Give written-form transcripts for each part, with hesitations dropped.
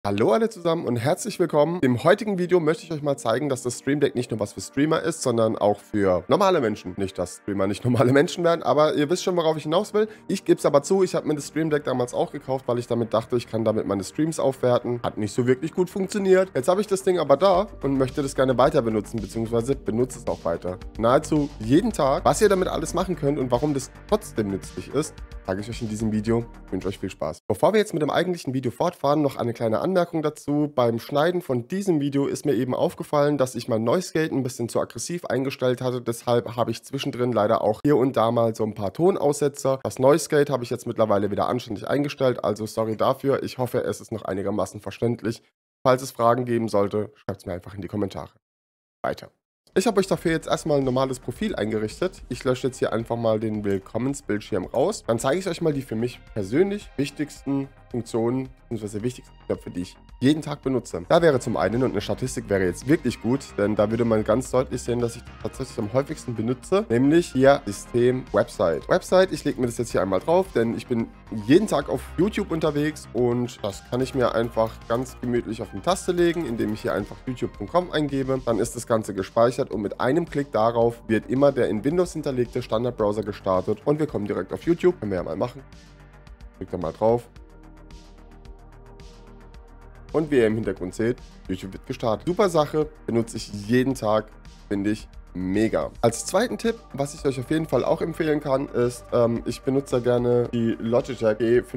Hallo alle zusammen und herzlich willkommen. Im heutigen Video möchte ich euch mal zeigen, dass das Stream Deck nicht nur was für Streamer ist, sondern auch für normale Menschen. Nicht, dass Streamer nicht normale Menschen werden, aber ihr wisst schon, worauf ich hinaus will. Ich gebe es aber zu, ich habe mir das Stream Deck damals auch gekauft, weil ich damit dachte, ich kann damit meine Streams aufwerten. Hat nicht so wirklich gut funktioniert. Jetzt habe ich das Ding aber da und möchte das gerne weiter benutzen, beziehungsweise benutze es auch weiter. Nahezu jeden Tag. Was ihr damit alles machen könnt und warum das trotzdem nützlich ist, zeige ich euch in diesem Video. Ich wünsche euch viel Spaß. Bevor wir jetzt mit dem eigentlichen Video fortfahren, noch eine kleine Anmerkung dazu. Beim Schneiden von diesem Video ist mir eben aufgefallen, dass ich mein Noise Gate ein bisschen zu aggressiv eingestellt hatte. Deshalb habe ich zwischendrin leider auch hier und da mal so ein paar Tonaussetzer. Das Noise Gate habe ich jetzt mittlerweile wieder anständig eingestellt, also sorry dafür. Ich hoffe, es ist noch einigermaßen verständlich. Falls es Fragen geben sollte, schreibt es mir einfach in die Kommentare. Weiter. Ich habe euch dafür jetzt erstmal ein normales Profil eingerichtet. Ich lösche jetzt hier einfach mal den Willkommensbildschirm raus. Dann zeige ich euch mal die für mich persönlich wichtigsten Funktionen bzw. wichtigsten Knöpfe, die ich jeden Tag benutze. Da wäre zum einen, und eine Statistik wäre jetzt wirklich gut, denn da würde man ganz deutlich sehen, dass ich tatsächlich am häufigsten benutze, nämlich hier System Website. Website, ich lege mir das jetzt hier einmal drauf, denn ich bin jeden Tag auf YouTube unterwegs und das kann ich mir einfach ganz gemütlich auf eine Taste legen, indem ich hier einfach youtube.com eingebe. Dann ist das Ganze gespeichert und mit einem Klick darauf wird immer der in Windows hinterlegte Standardbrowser gestartet und wir kommen direkt auf YouTube. Können wir ja mal machen. Klickt da mal drauf. Und wie ihr im Hintergrund seht, YouTube wird gestartet. Super Sache, benutze ich jeden Tag, finde ich mega. Als zweiten Tipp, was ich euch auf jeden Fall auch empfehlen kann, ist, ich benutze gerne die Logitech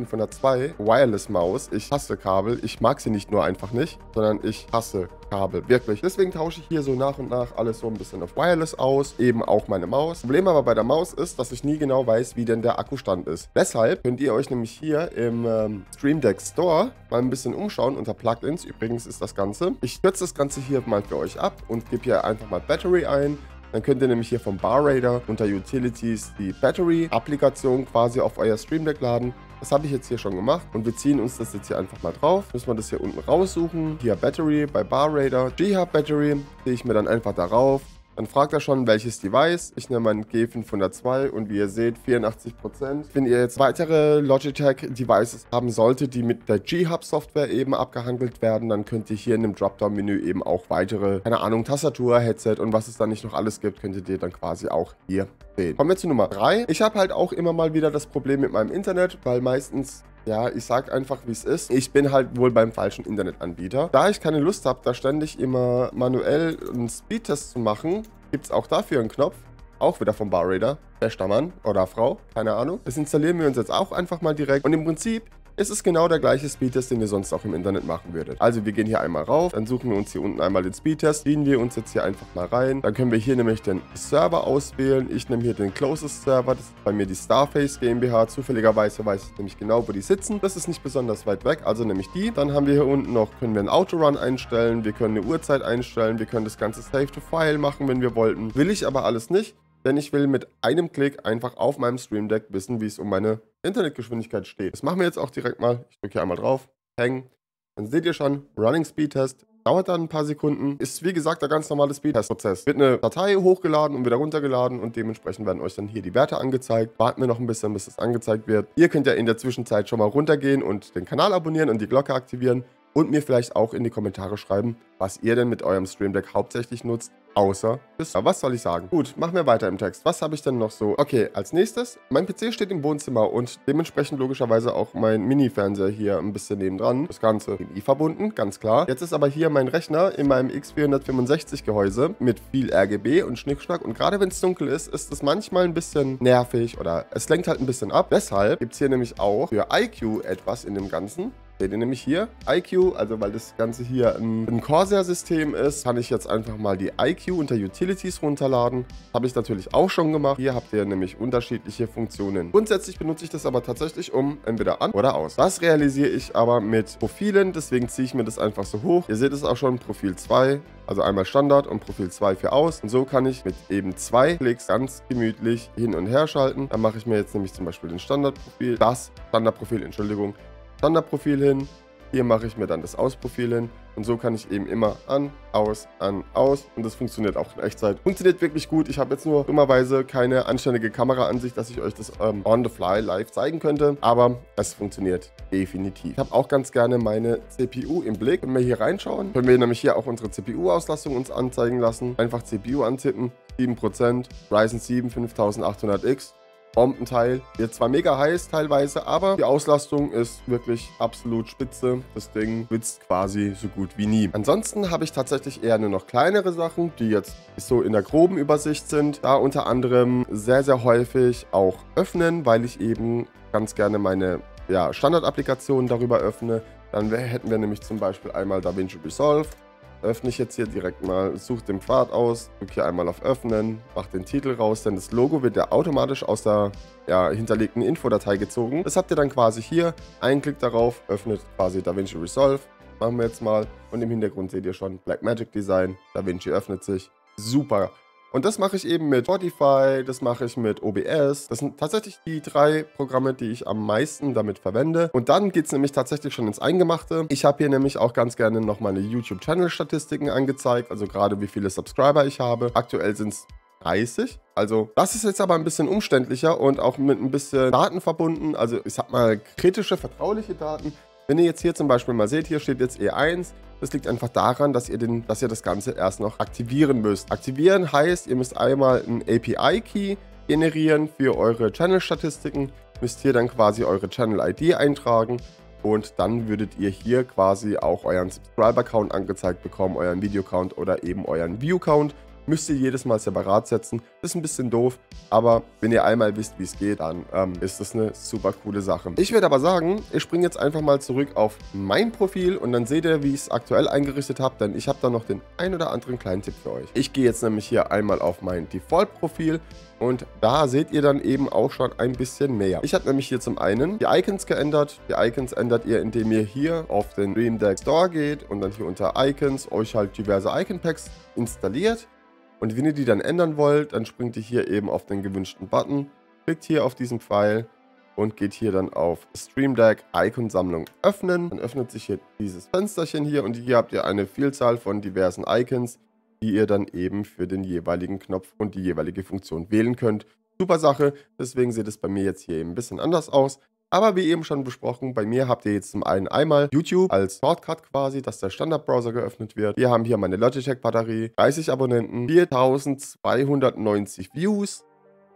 G502 Wireless Maus. Ich hasse Kabel. Ich mag sie nicht nur einfach nicht, sondern ich hasse Kabel. Wirklich. Deswegen tausche ich hier so nach und nach alles so ein bisschen auf Wireless aus. Eben auch meine Maus. Problem aber bei der Maus ist, dass ich nie genau weiß, wie denn der Akkustand ist. Deshalb könnt ihr euch nämlich hier im Stream Deck Store mal ein bisschen umschauen unter Plugins. Übrigens ist das Ganze. Ich kürze das Ganze hier mal für euch ab und gebe hier einfach mal Battery ein. Dann könnt ihr nämlich hier vom BarRaider unter Utilities die Battery-Applikation quasi auf euer Stream Deck laden. Das habe ich jetzt hier schon gemacht und wir ziehen uns das jetzt hier einfach mal drauf. Müssen wir das hier unten raussuchen. Hier Battery bei BarRaider. G-Hub Battery sehe ich mir dann einfach darauf. Dann fragt er schon, welches Device. Ich nehme mein G502 und wie ihr seht, 84%. Wenn ihr jetzt weitere Logitech-Devices haben solltet, die mit der G-Hub-Software eben abgehandelt werden, dann könnt ihr hier in dem Dropdown-Menü eben auch weitere, keine Ahnung, Tastatur, Headset und was es da nicht noch alles gibt, könntet ihr dann quasi auch hier sehen. Kommen wir zu Nummer 3. Ich habe halt auch immer mal wieder das Problem mit meinem Internet, weil meistens... Ja, ich sag einfach, wie es ist. Ich bin halt wohl beim falschen Internetanbieter. Da ich keine Lust habe, da ständig immer manuell einen Speedtest zu machen, gibt es auch dafür einen Knopf. Auch wieder vom BarRaider. Bester Mann oder Frau, keine Ahnung. Das installieren wir uns jetzt auch einfach mal direkt. Und im Prinzip ist es genau der gleiche Speedtest, den ihr sonst auch im Internet machen würdet. Also wir gehen hier einmal rauf, dann suchen wir uns hier unten einmal den Speedtest, ziehen wir uns jetzt hier einfach mal rein. Dann können wir hier nämlich den Server auswählen. Ich nehme hier den Closest Server, das ist bei mir die Starface GmbH. Zufälligerweise weiß ich nämlich genau, wo die sitzen. Das ist nicht besonders weit weg, also nehme ich die. Dann haben wir hier unten noch, können wir einen Autorun einstellen, wir können eine Uhrzeit einstellen, wir können das Ganze Save to File machen, wenn wir wollten. Will ich aber alles nicht. Denn ich will mit einem Klick einfach auf meinem Stream Deck wissen, wie es um meine Internetgeschwindigkeit steht. Das machen wir jetzt auch direkt mal. Ich drücke hier einmal drauf, hängen. Dann seht ihr schon, Running Speed Test. Dauert dann ein paar Sekunden. Ist wie gesagt der ganz normale Speedtest-Prozess. Wird eine Datei hochgeladen und wieder runtergeladen und dementsprechend werden euch dann hier die Werte angezeigt. Warten wir noch ein bisschen, bis das angezeigt wird. Ihr könnt ja in der Zwischenzeit schon mal runtergehen und den Kanal abonnieren und die Glocke aktivieren. Und mir vielleicht auch in die Kommentare schreiben, was ihr denn mit eurem Stream Deck hauptsächlich nutzt, außer das. Was soll ich sagen? Gut, machen wir weiter im Text. Was habe ich denn noch so? Okay, als nächstes, mein PC steht im Wohnzimmer und dementsprechend logischerweise auch mein Mini-Fernseher hier ein bisschen nebendran. Das Ganze HDMI verbunden, ganz klar. Jetzt ist aber hier mein Rechner in meinem X465-Gehäuse mit viel RGB und Schnickschnack. Und gerade wenn es dunkel ist, ist es manchmal ein bisschen nervig oder es lenkt halt ein bisschen ab. Deshalb gibt es hier nämlich auch für iCUE etwas in dem Ganzen. Seht ihr nämlich hier, iCUE, also weil das Ganze hier ein Corsair-System ist, kann ich jetzt einfach mal die iCUE unter Utilities runterladen. Habe ich natürlich auch schon gemacht. Hier habt ihr nämlich unterschiedliche Funktionen. Grundsätzlich benutze ich das aber tatsächlich um entweder an oder aus. Das realisiere ich aber mit Profilen, deswegen ziehe ich mir das einfach so hoch. Ihr seht es auch schon, Profil 2, also einmal Standard und Profil 2 für aus. Und so kann ich mit eben 2 Klicks ganz gemütlich hin und her schalten. Dann mache ich mir jetzt nämlich zum Beispiel das Standardprofil, Entschuldigung, Standardprofil hin, Hier mache ich mir dann das Ausprofil hin und so kann ich eben immer an, aus und das funktioniert auch in Echtzeit. Funktioniert wirklich gut. Ich habe jetzt nur dummerweise keine anständige Kameraansicht, dass ich euch das on the fly live zeigen könnte, aber es funktioniert definitiv. Ich habe auch ganz gerne meine CPU im Blick. Wenn wir hier reinschauen, können wir nämlich hier auch unsere CPU-Auslastung uns anzeigen lassen. Einfach CPU antippen, 7%, Ryzen 7 5800X. Bombenteil. Wird zwar mega heiß teilweise, aber die Auslastung ist wirklich absolut spitze. Das Ding blitzt quasi so gut wie nie. Ansonsten habe ich tatsächlich eher nur noch kleinere Sachen, die jetzt so in der groben Übersicht sind. Da unter anderem sehr, sehr häufig auch öffnen, weil ich eben ganz gerne meine Standardapplikationen darüber öffne. Dann hätten wir nämlich zum Beispiel einmal DaVinci Resolve. Öffne ich jetzt hier direkt mal, suche den Pfad aus, drücke hier einmal auf Öffnen, mache den Titel raus, denn das Logo wird ja automatisch aus der hinterlegten Infodatei gezogen. Das habt ihr dann quasi hier, ein Klick darauf, öffnet quasi DaVinci Resolve. Machen wir jetzt mal und im Hintergrund seht ihr schon Blackmagic Design, DaVinci öffnet sich, super. Und das mache ich eben mit Spotify, das mache ich mit OBS. Das sind tatsächlich die 3 Programme, die ich am meisten damit verwende. Und dann geht es nämlich tatsächlich schon ins Eingemachte. Ich habe hier nämlich auch ganz gerne noch meine YouTube-Channel-Statistiken angezeigt, also gerade wie viele Subscriber ich habe. Aktuell sind es 30. Also das ist jetzt aber ein bisschen umständlicher und auch mit ein bisschen Daten verbunden. Also ich sag mal kritische, vertrauliche Daten. Wenn ihr jetzt hier zum Beispiel mal seht, hier steht jetzt E1. Das liegt einfach daran, dass ihr das Ganze erst noch aktivieren müsst. Aktivieren heißt, ihr müsst einmal einen API-Key generieren für eure Channel-Statistiken, müsst hier dann quasi eure Channel-ID eintragen und dann würdet ihr hier quasi auch euren Subscriber-Count angezeigt bekommen, euren Video-Count oder eben euren View-Count. Müsst ihr jedes Mal separat setzen. Das ist ein bisschen doof, aber wenn ihr einmal wisst, wie es geht, dann ist das eine super coole Sache. Ich würde aber sagen, ich springe jetzt einfach mal zurück auf mein Profil und dann seht ihr, wie ich es aktuell eingerichtet habe, denn ich habe da noch den ein oder anderen kleinen Tipp für euch. Ich gehe jetzt nämlich hier einmal auf mein Default-Profil und da seht ihr dann eben auch schon ein bisschen mehr. Ich habe nämlich hier zum einen die Icons geändert. Die Icons ändert ihr, indem ihr hier auf den Stream Deck Store geht und dann hier unter Icons euch halt diverse Icon-Packs installiert. Und wenn ihr die dann ändern wollt, dann springt ihr hier eben auf den gewünschten Button, klickt hier auf diesen Pfeil und geht hier dann auf Stream Deck Icon-Sammlung öffnen. Dann öffnet sich hier dieses Fensterchen hier und hier habt ihr eine Vielzahl von diversen Icons, die ihr dann eben für den jeweiligen Knopf und die jeweilige Funktion wählen könnt. Super Sache, deswegen sieht es bei mir jetzt hier eben ein bisschen anders aus. Aber wie eben schon besprochen, bei mir habt ihr jetzt zum einen einmal YouTube als Shortcut quasi, dass der Standardbrowser geöffnet wird. Wir haben hier meine Logitech-Batterie, 30 Abonnenten, 4290 Views,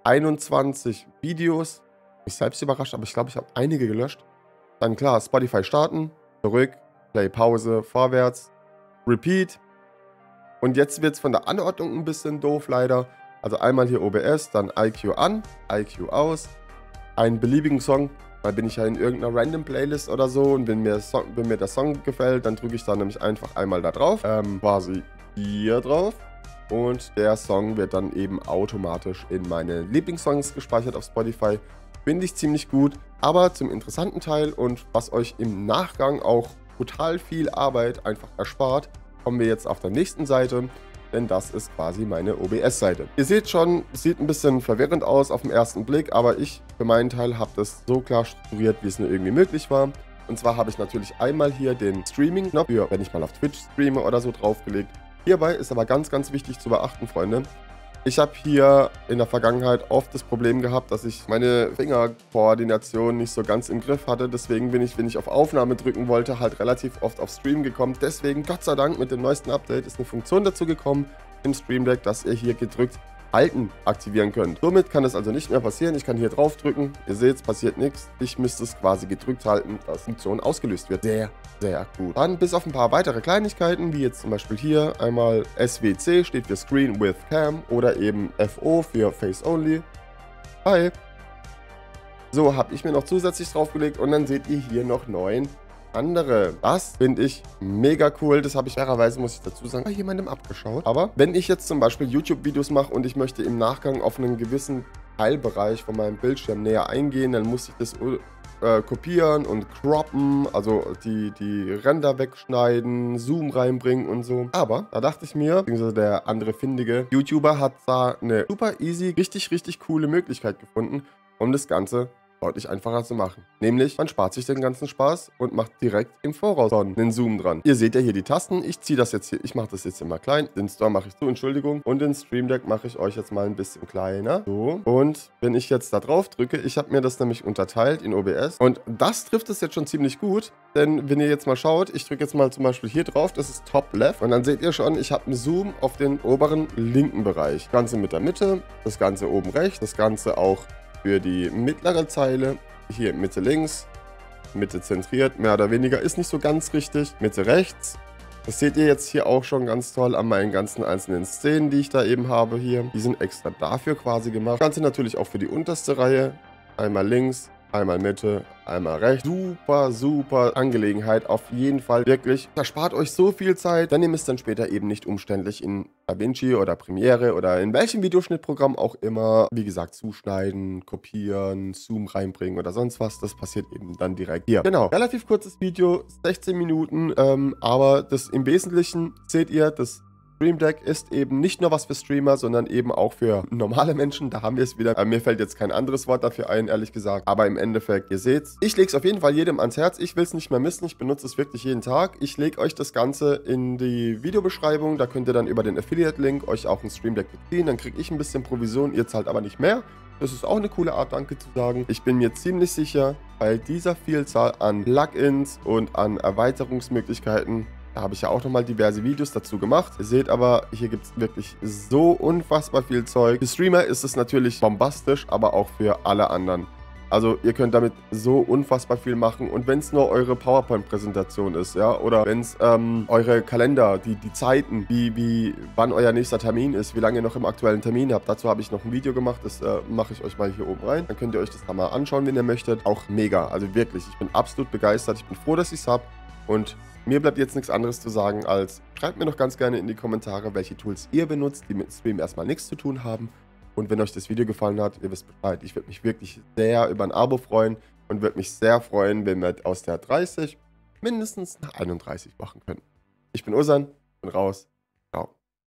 21 Videos. Mich selbst überrascht, aber ich glaube, ich habe einige gelöscht. Dann klar, Spotify starten, zurück, Play, Pause, vorwärts, Repeat. Und jetzt wird es von der Anordnung ein bisschen doof leider. Also einmal hier OBS, dann IQ an, IQ aus, einen beliebigen Song. Mal bin ich ja in irgendeiner random Playlist oder so und wenn mir der Song gefällt, dann drücke ich da nämlich einfach einmal da drauf, quasi hier drauf und der Song wird dann eben automatisch in meine Lieblingssongs gespeichert auf Spotify. Finde ich ziemlich gut, aber zum interessanten Teil und was euch im Nachgang auch total viel Arbeit einfach erspart, kommen wir jetzt auf der nächsten Seite. Denn das ist quasi meine OBS-Seite. Ihr seht schon, es sieht ein bisschen verwirrend aus auf den ersten Blick, aber ich für meinen Teil habe das so klar strukturiert, wie es nur irgendwie möglich war. Und zwar habe ich natürlich einmal hier den Streaming-Knopf für, wenn ich mal auf Twitch streame oder so, draufgelegt. Hierbei ist aber ganz, ganz wichtig zu beachten, Freunde. Ich habe hier in der Vergangenheit oft das Problem gehabt, dass ich meine Fingerkoordination nicht so ganz im Griff hatte. Deswegen bin ich, wenn ich auf Aufnahme drücken wollte, halt relativ oft auf Stream gekommen. Deswegen, Gott sei Dank, mit dem neuesten Update ist eine Funktion dazu gekommen im Stream Deck, dass ihr hier gedrückt Halten aktivieren könnt. Somit kann es also nicht mehr passieren. Ich kann hier drauf drücken. Ihr seht, es passiert nichts. Ich müsste es quasi gedrückt halten, dass die Funktion ausgelöst wird. Sehr, sehr gut. Dann bis auf ein paar weitere Kleinigkeiten, wie jetzt zum Beispiel hier einmal SWC steht für Screen with Cam oder eben FO für Face Only. Hi. So, habe ich mir noch zusätzlich draufgelegt und dann seht ihr hier noch 9 andere. Das finde ich mega cool. Das habe ich fairerweise, muss ich dazu sagen, bei jemandem abgeschaut. Aber wenn ich jetzt zum Beispiel YouTube-Videos mache und ich möchte im Nachgang auf einen gewissen Teilbereich von meinem Bildschirm näher eingehen, dann muss ich das kopieren und croppen, also die Ränder wegschneiden, Zoom reinbringen und so. Aber da dachte ich mir, beziehungsweise der andere findige YouTuber hat da eine super easy, richtig, richtig coole Möglichkeit gefunden, um das Ganze deutlich einfacher zu machen. Nämlich, man spart sich den ganzen Spaß und macht direkt im Voraus einen Zoom dran. Ihr seht ja hier die Tasten. Ich ziehe das jetzt hier, ich mache das jetzt immer klein. Den Store mache ich zu, Entschuldigung. Und den Stream Deck mache ich euch jetzt mal ein bisschen kleiner. So. Und wenn ich jetzt da drauf drücke, ich habe mir das nämlich unterteilt in OBS. Und das trifft es jetzt schon ziemlich gut. Denn wenn ihr jetzt mal schaut, ich drücke jetzt mal zum Beispiel hier drauf, das ist Top Left. Und dann seht ihr schon, ich habe einen Zoom auf den oberen linken Bereich. Das Ganze mit der Mitte, das Ganze oben rechts, das Ganze auch für die mittlere Zeile, hier Mitte links, Mitte zentriert, mehr oder weniger, ist nicht so ganz richtig, Mitte rechts. Das seht ihr jetzt hier auch schon ganz toll an meinen ganzen einzelnen Szenen, die ich da eben habe hier. Die sind extra dafür quasi gemacht. Das Ganze natürlich auch für die unterste Reihe, einmal links, einmal Mitte, einmal rechts. Super, super Angelegenheit. Auf jeden Fall wirklich. Das spart euch so viel Zeit. Dann ihr müsst dann später eben nicht umständlich in DaVinci oder Premiere oder in welchem Videoschnittprogramm auch immer, wie gesagt, zuschneiden, kopieren, Zoom reinbringen oder sonst was. Das passiert eben dann direkt hier. Genau. Relativ kurzes Video, 16 Minuten. Aber das im Wesentlichen seht ihr, das Stream Deck ist eben nicht nur was für Streamer, sondern eben auch für normale Menschen. Da haben wir es wieder. Mir fällt jetzt kein anderes Wort dafür ein, ehrlich gesagt. Aber im Endeffekt, ihr seht's. Ich lege es auf jeden Fall jedem ans Herz. Ich will es nicht mehr missen. Ich benutze es wirklich jeden Tag. Ich lege euch das Ganze in die Videobeschreibung. Da könnt ihr dann über den Affiliate-Link euch auch ein Stream Deck beziehen. Dann kriege ich ein bisschen Provision. Ihr zahlt aber nicht mehr. Das ist auch eine coole Art, Danke zu sagen. Ich bin mir ziemlich sicher, bei dieser Vielzahl an Plugins und an Erweiterungsmöglichkeiten, da habe ich ja auch nochmal diverse Videos dazu gemacht. Ihr seht aber, hier gibt es wirklich so unfassbar viel Zeug. Für Streamer ist es natürlich bombastisch, aber auch für alle anderen. Also ihr könnt damit so unfassbar viel machen. Und wenn es nur eure PowerPoint-Präsentation ist, ja, oder wenn es eure Kalender, die Zeiten, wann euer nächster Termin ist, wie lange ihr noch im aktuellen Termin habt. Dazu habe ich noch ein Video gemacht, das mache ich euch mal hier oben rein. Dann könnt ihr euch das da mal anschauen, wenn ihr möchtet. Auch mega, also wirklich, ich bin absolut begeistert. Ich bin froh, dass ich es habe. Und mir bleibt jetzt nichts anderes zu sagen, als schreibt mir doch ganz gerne in die Kommentare, welche Tools ihr benutzt, die mit Stream erstmal nichts zu tun haben. Und wenn euch das Video gefallen hat, ihr wisst Bescheid, ich würde mich wirklich sehr über ein Abo freuen und würde mich sehr freuen, wenn wir aus der 30 mindestens nach 31 machen können. Ich bin Ozan, bin raus.